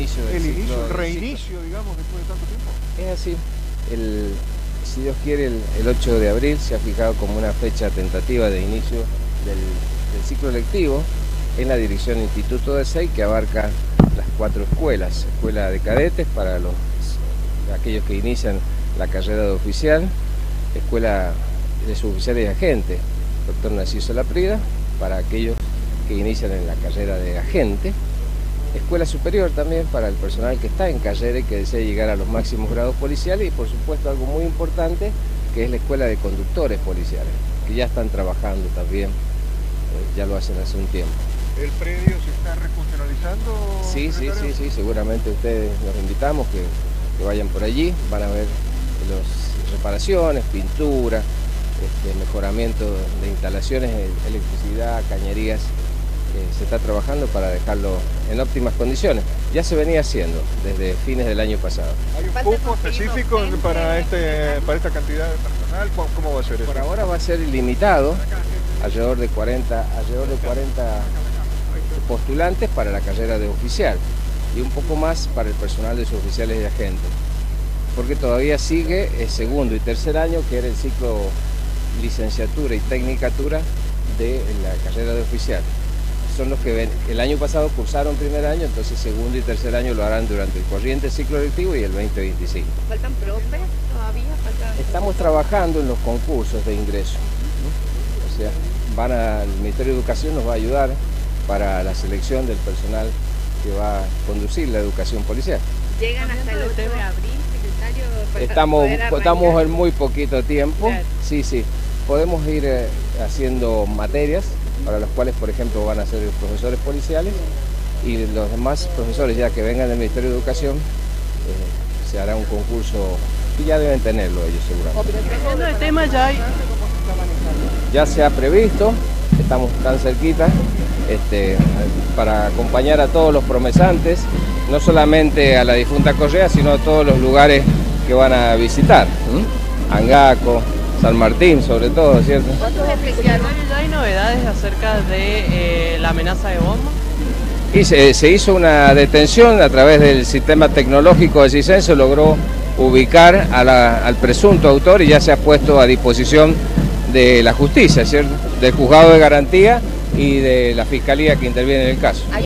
inicio del ciclo. El reinicio, digamos, después de tanto tiempo. Es así. Si Dios quiere, el 8 de abril se ha fijado como una fecha tentativa de inicio del ciclo lectivo en la dirección Instituto de SEI, que abarca las 4 escuelas. Escuela de cadetes para aquellos que inician la carrera de oficial, escuela de suboficiales y agentes, doctor Narciso Laprida, para aquellos que inician en la carrera de agente, escuela superior también para el personal que está en carrera y que desea llegar a los máximos grados policiales, y por supuesto algo muy importante, que es la escuela de conductores policiales, que ya están trabajando también, ya lo hacen hace un tiempo. ¿El predio se está refuncionalizando? Sí, seguramente ustedes los invitamos que vayan por allí, van a ver las reparaciones, pintura, mejoramiento de instalaciones, electricidad, cañerías. Se está trabajando para dejarlo en óptimas condiciones. Ya se venía haciendo desde fines del año pasado. ¿Hay un cupo específico para esta cantidad de personal? ¿Cómo va a ser eso? Por ahora va a ser ilimitado, alrededor de 40 postulantes para la carrera de oficial y un poco más para el personal de suboficiales y agentes, porque todavía sigue el segundo y tercer año, que era el ciclo licenciatura y tecnicatura de la carrera de oficial. Son los que el año pasado cursaron primer año, entonces segundo y tercer año lo harán durante el corriente ciclo lectivo y el 2025. ¿Faltan profes todavía? Estamos trabajando en los concursos de ingreso, ¿no? O sea, el Ministerio de Educación nos va a ayudar para la selección del personal que va a conducir la educación policial. ¿Llegan hasta el 8 de abril, secretario? Estamos en muy poquito tiempo. Claro. Sí. Podemos ir haciendo materias para las cuales, por ejemplo, van a ser profesores policiales, y los demás profesores ya que vengan del Ministerio de Educación, se hará un concurso que ya deben tenerlo ellos seguramente. Cambiando de tema, ya se ha previsto, estamos tan cerquita, para acompañar a todos los promesantes, no solamente a la difunta Correa, sino a todos los lugares que van a visitar, Angaco, San Martín sobre todo, ¿cierto? ¿Ya hay novedades acerca de la amenaza de bomba? Y se hizo una detención a través del sistema tecnológico de CISEN, se logró ubicar al presunto autor y ya se ha puesto a disposición de la justicia, ¿cierto? Del juzgado de garantía y de la fiscalía que interviene en el caso.